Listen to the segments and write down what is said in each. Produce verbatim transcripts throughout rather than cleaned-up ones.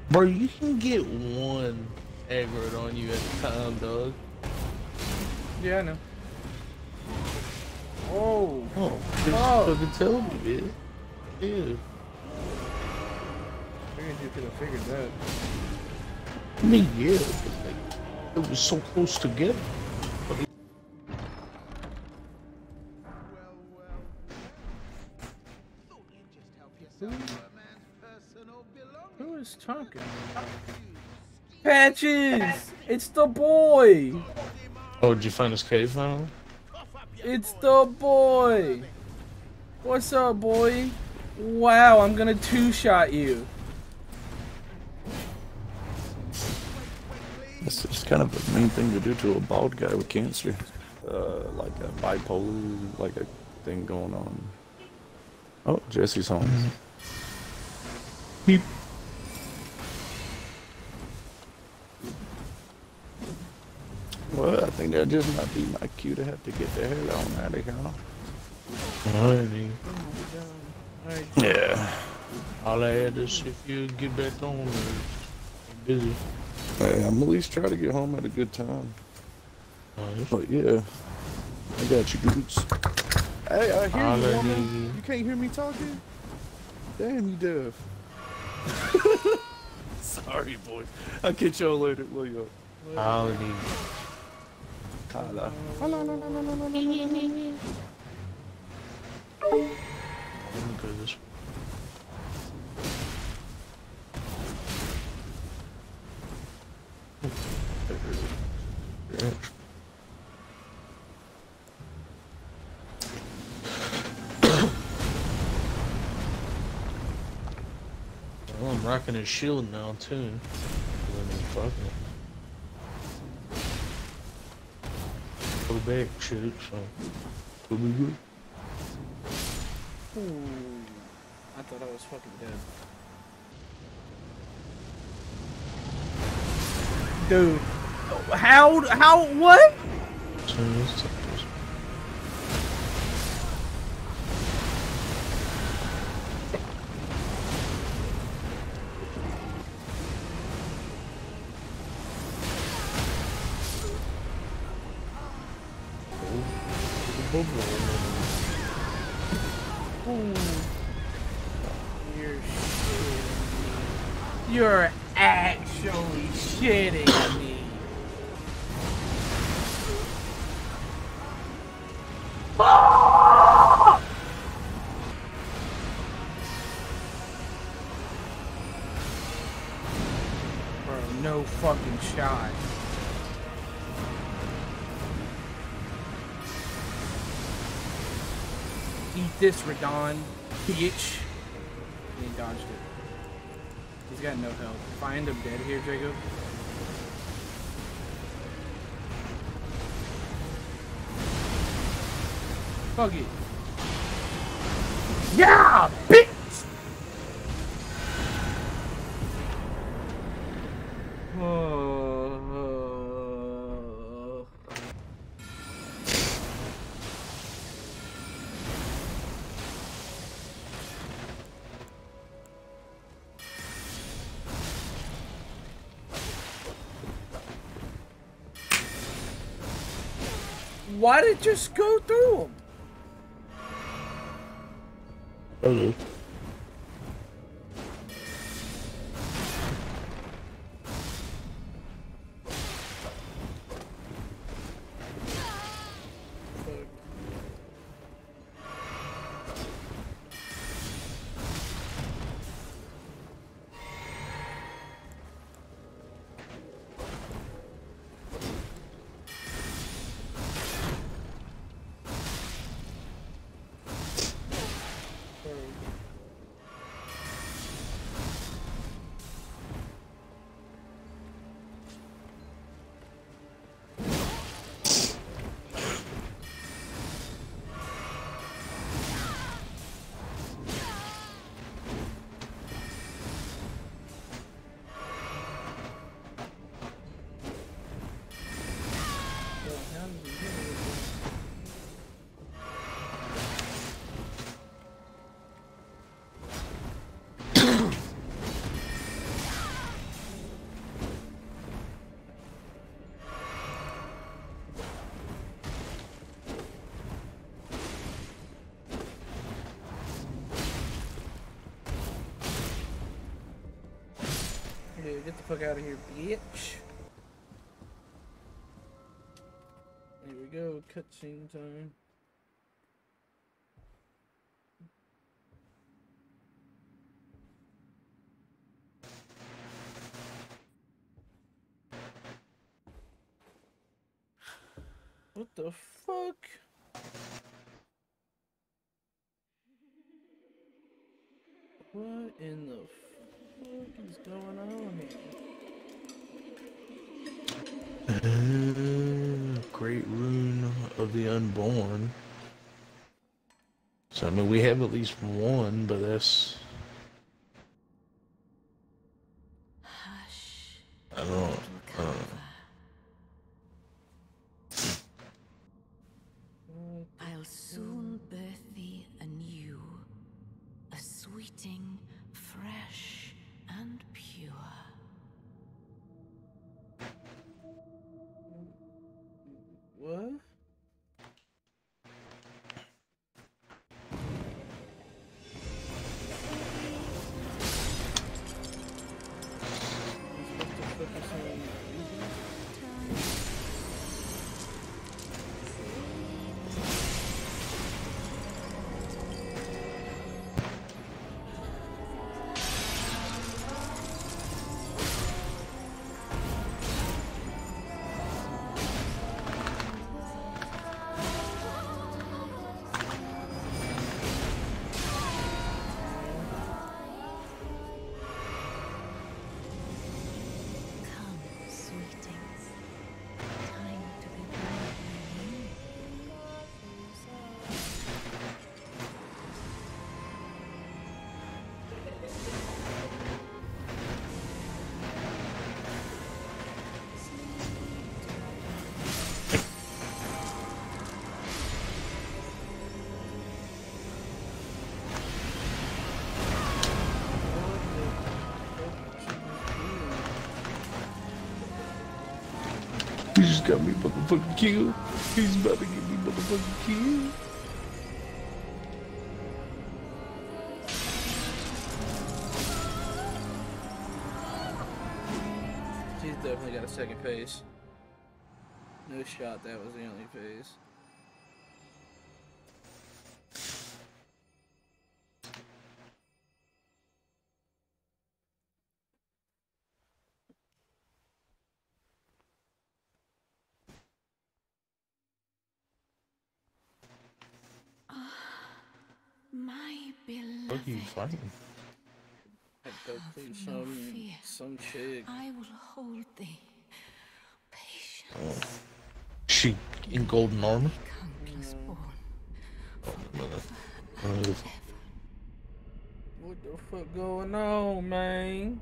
Bro, you can get one aggroed on you at a time, dog. Yeah, I know. Oh. Oh, just Oh. fucking tell me, man. Yeah. I think you could have figured that. I mean, yeah, but like, it was so close together. Who, who is talking? Patches! It's the boy! Oh, did you find this cave finally? It's the boy! What's up, boy? Wow, I'm gonna two-shot you. It's just kind of a mean thing to do to a bald guy with cancer. Uh, like a bipolar, like a thing going on. Oh, Jesse's home. Beep. Well, I think that just might be my cue to have to get the hell on out of here. Alrighty. Alright. Yeah. All I had is if you get back on, or busy. Hey, I'm at least trying to get home at a good time. Nice. But yeah, I got you, Goots. Hey, I hear All you, I woman. need. You can't hear me talking? Damn, you deaf. Sorry, boy. I'll catch y'all later. Love y'all. All I need. Holla. Let me go this way. Yeah. Well, I'm rocking his shield now too. Fucking go back, shit. So we'll be good. Ooh. I thought I was fucking dead. Dude. How? How? What? So this time. Ooh. You're shitting me. You're actually shitting me. Bro, no fucking shot. Eat this, Radon, bitch. And he dodged it. He's got no health. If I end up dead here, Jacob. Fuck it. Yeah, bitch! Oh. Why did it just go through him? Hello. Yeah, get the fuck out of here, bitch. Here we go, cutscene time. What the fuck? What in the fuck is going on here? Uh, Great Rune of the Unborn. So I mean, we have at least one, but that's Hush. I don't. I don't know. I'll soon birth thee anew, a sweeting, fresh and pure. What? Come, sweetings, time to be born anew. He just got me motherfucking killed. He's about to get me motherfucking killed. She's definitely got a second phase. No shot, that was the only phase. My beloved. What are you fighting? Had to go through no some fear. some chick. I will hold thee. Patience, She in golden armor? countless born. Oh, mother. Uh, What the fuck going on, man?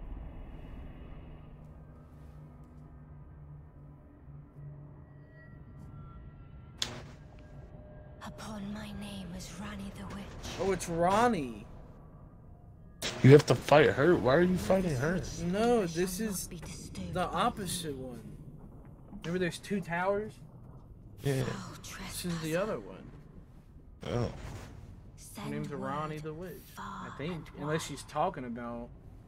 Upon my name is Rani the Witch. Oh, it's Ronnie. you have to fight her. Why are you fighting her? No, this Shall is not be disturbed the by opposite one. Remember there's two towers? Yeah. foul This is the other one. Oh. Her name's Send Ronnie word the Witch. I far think. and Unless wide. she's talking about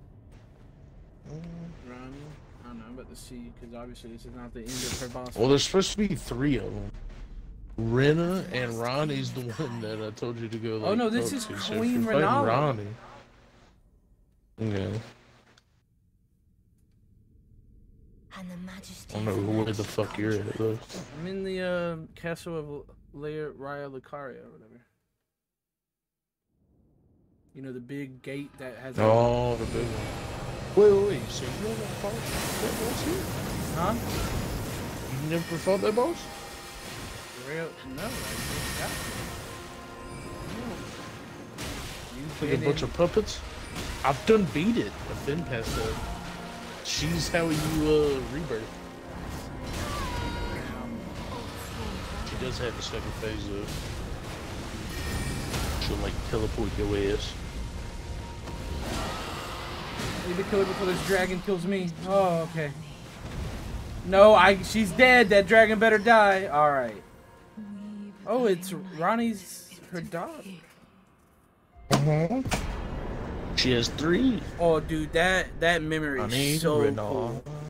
Ronnie. I don't know, I'm about to see, because obviously this is not the end of her boss. Well, there's supposed to be three of them. Rena and Ronnie's the one that I told you to go. Like, Oh, no, this talk is to. So if Queen you're fighting Renala. Ronnie. Yeah. And the majesty I don't know of where the fuck you're at though. I'm in the uh, castle of Lair Raya Lucaria or whatever. You know, the big gate that has. Oh, the big one. Wait, wait, wait. So you never fought that boss here? Huh? You never fought that boss? Real? No. I just got it. You Like a been bunch in- of puppets? I've done beat it. I've been past that. She's how you uh rebirth. She does have a second phase though. She'll like teleport your ass. I need to kill her before this dragon kills me. Oh, okay. No, I. She's dead. That dragon better die. All right. Oh, it's Ronnie's her dog. Uh-huh. She has three. Oh, dude, that that memory Honey, is so Renault. cool.